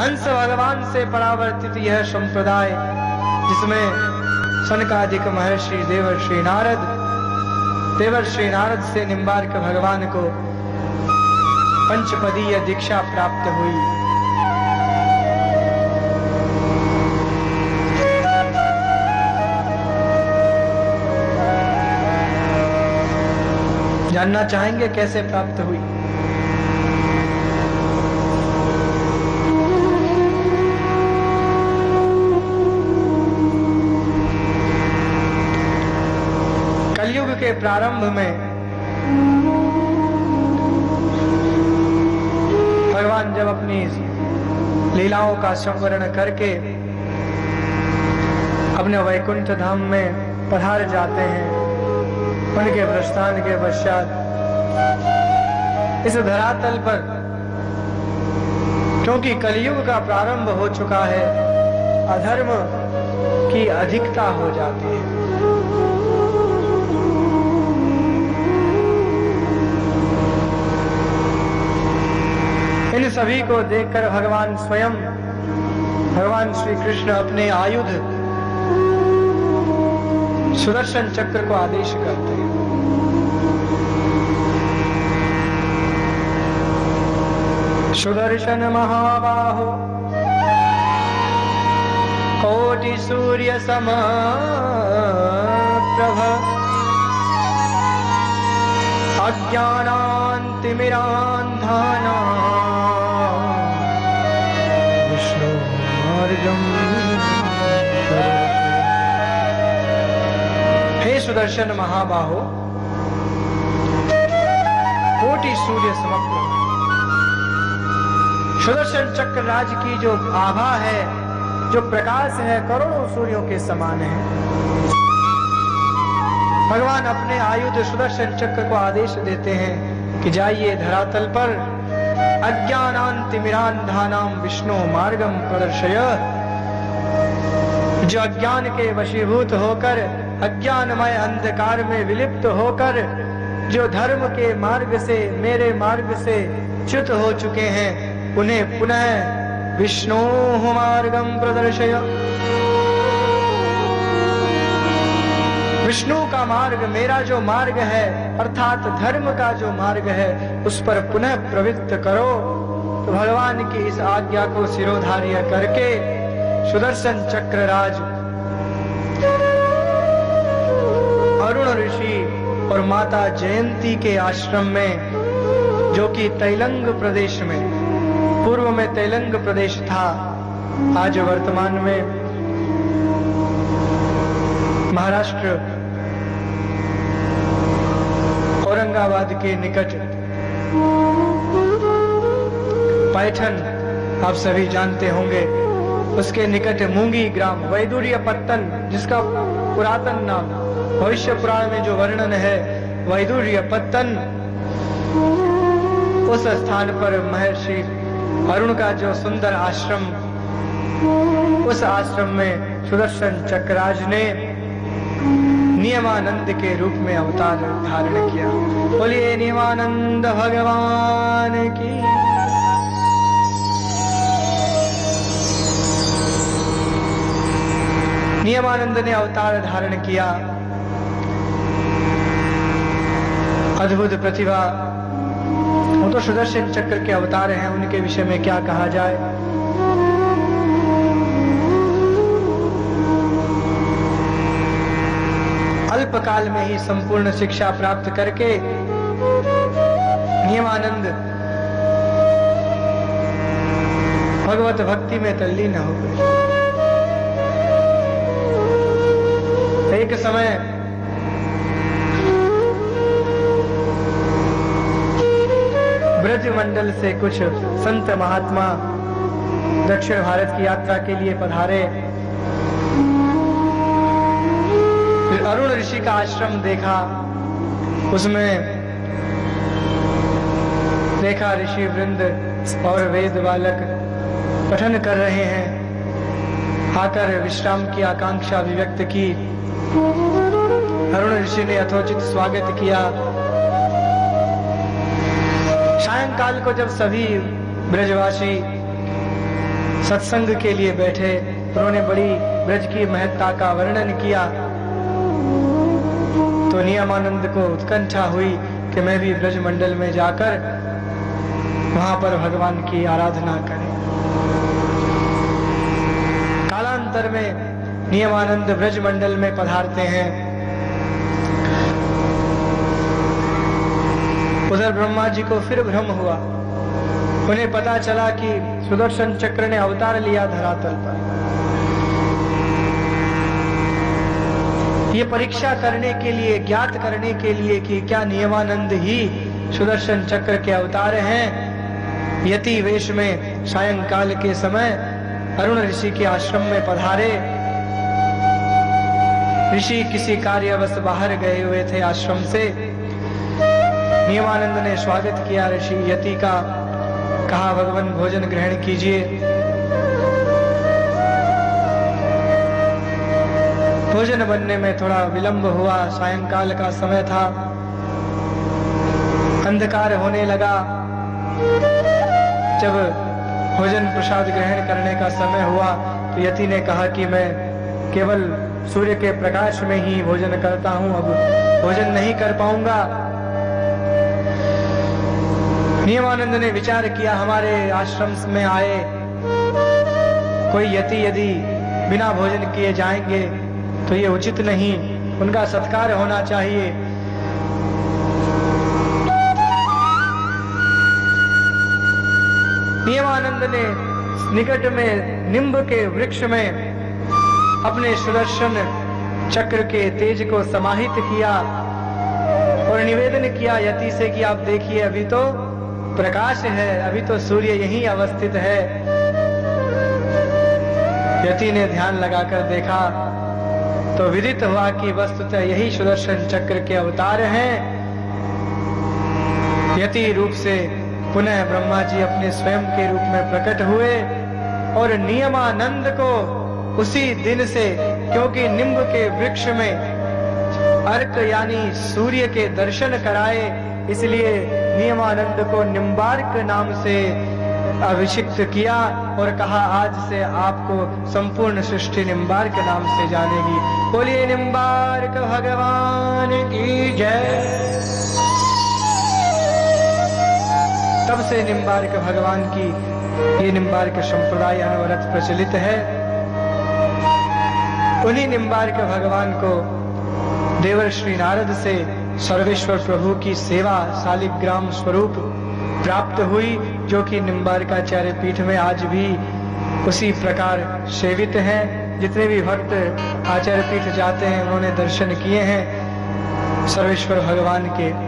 हंस भगवान से परावर्तित यह संप्रदाय, जिसमें सनकादिक महर्षि देवर्षि नारद से निम्बार्क भगवान को पंचपदीय दीक्षा प्राप्त हुई। जानना चाहेंगे कैसे प्राप्त हुई? कलयुग के प्रारंभ में भगवान जब अपनी लीलाओं का संवरण करके अपने वैकुंठ धाम में पधार जाते हैं, उनके प्रस्थान के पश्चात इस धरातल पर, क्योंकि कलयुग का प्रारंभ हो चुका है, अधर्म की अधिकता हो जाती है। इन सभी को देखकर भगवान स्वयं, भगवान श्री कृष्ण अपने आयुध सुदर्शन चक्र को आदेश करते हैं। सुदर्शन महाबाहो कोटि सूर्य समप्रभ अज्ञानान्तिमिरान्धाना विष्णु मार्गम। हे सुदर्शन महाबाहो, कोटि सूर्य समप्रभ, सुदर्शन चक्र राज की जो आभा है, जो प्रकाश है, करोड़ों सूर्यों के समान है। भगवान अपने आयुध सुदर्शन चक्र को आदेश देते हैं कि जाइए धरातल पर अज्ञानान्तिमिरान्धानां विष्णु मार्गम प्रदर्शय। जो अज्ञान के वशीभूत होकर, अज्ञानमय अंधकार में विलिप्त होकर, जो धर्म के मार्ग से, मेरे मार्ग से च्युत हो चुके हैं, उन्हें पुनः विष्णु मार्गम प्रदर्शय। विष्णु का मार्ग, मेरा जो मार्ग है, अर्थात धर्म का जो मार्ग है, उस पर पुनः प्रवृत्त करो। तो भगवान की इस आज्ञा को शिरोधार्य करके सुदर्शन चक्रराज अरुण ऋषि और माता जयंती के आश्रम में, जो कि तैलंग प्रदेश में, पूर्व में तैलंग प्रदेश था, आज वर्तमान में महाराष्ट्र औरंगाबाद के निकट पैठन, आप सभी जानते होंगे, उसके निकट मूंगी ग्राम वैदुर्य पत्तन, जिसका पुरातन नाम भविष्य पुराण में जो वर्णन है वैदुर्य पत्तन, उस स्थान पर महर्षि अरुण का जो सुंदर आश्रम, उस आश्रम में सुदर्शन चक्रराज ने नियमानंद के रूप में अवतार धारण किया। बोलिए नियमानंद भगवान की। नियमानंद ने अवतार धारण किया, अद्भुत प्रतिभा, वो तो सुदर्शन चक्र के अवतार हैं, उनके विषय में क्या कहा जाए। अल्पकाल में ही संपूर्ण शिक्षा प्राप्त करके नियमानंद भगवत भक्ति में तल्लीन हो गए। एक समय ब्रज मंडल से कुछ संत महात्मा दक्षिण भारत की यात्रा के लिए पधारे। अरुण ऋषि का आश्रम देखा, उसमें देखा ऋषि वृंद और वेद बालक पठन कर रहे हैं। आकर विश्राम की आकांक्षा अभिव्यक्त की। अरुण ऋषि ने यथोचित स्वागत किया। सायंकाल को जब सभी ब्रजवासी सत्संग के लिए बैठे। उन्होंने बड़ी ब्रज की महत्ता का वर्णन किया। तो नियमानंद को उत्कंठा हुई कि मैं भी ब्रज मंडल में जाकर वहां पर भगवान की आराधना करें। कालांतर में नियमानंद ब्रज मंडल में पधारते हैं। उधर ब्रह्मा जी को फिर भ्रम हुआ। उन्हें पता चला कि सुदर्शन चक्र ने अवतार लिया धरातल पर। ये परीक्षा करने के लिए, ज्ञात करने के लिए कि क्या नियमानंद ही सुदर्शन चक्र के अवतार हैं। यति वेश में सायंकाल के समय अरुण ऋषि के आश्रम में पधारे। ऋषि किसी कार्यवश बाहर गए हुए थे आश्रम से। नियमानंद ने स्वागत किया ऋषि यति का। कहा भगवान भोजन ग्रहण कीजिए। भोजन बनने में थोड़ा विलंब हुआ। सायंकाल का समय था, अंधकार होने लगा। जब भोजन प्रसाद ग्रहण करने का समय हुआ तो यति ने कहा कि मैं केवल सूर्य के प्रकाश में ही भोजन करता हूं, अब भोजन नहीं कर पाऊंगा। नियमानंद ने विचार किया, हमारे आश्रम में आए कोई यति यदि बिना भोजन किए जाएंगे तो ये उचित नहीं, उनका सत्कार होना चाहिए। नियमानंद ने निकट में निम्ब के वृक्ष में अपने सुदर्शन चक्र के तेज को समाहित किया और निवेदन किया यति से कि आप देखिए अभी तो प्रकाश है, अभी तो सूर्य यहीं अवस्थित है। यति ने ध्यान लगाकर देखा तो विदित हुआ कि वस्तुतः यही सुदर्शन चक्र के अवतार हैं। यति रूप से पुनः ब्रह्मा जी अपने स्वयं के रूप में प्रकट हुए और नियमानंद को उसी दिन से, क्योंकि निम्ब के वृक्ष में अर्क यानी सूर्य के दर्शन कराए, इसलिए नियमानंद को निम्बार्क नाम से अभिषिक्त किया और कहा आज से आपको संपूर्ण सृष्टि निम्बार्क नाम से जानेगी। बोलिए निम्बार्क भगवान की जय। तब से निम्बार्क भगवान की ये निम्बार्क संप्रदाय अनवरत प्रचलित है। उन्हीं निम्बार्क भगवान को देवर्षि नारद से सर्वेश्वर प्रभु की सेवा शालिग्राम स्वरूप प्राप्त हुई, जो कि निम्बार्काचार्य पीठ में आज भी उसी प्रकार सेवित हैं। जितने भी भक्त आचार्य पीठ जाते हैं उन्होंने दर्शन किए हैं सर्वेश्वर भगवान के।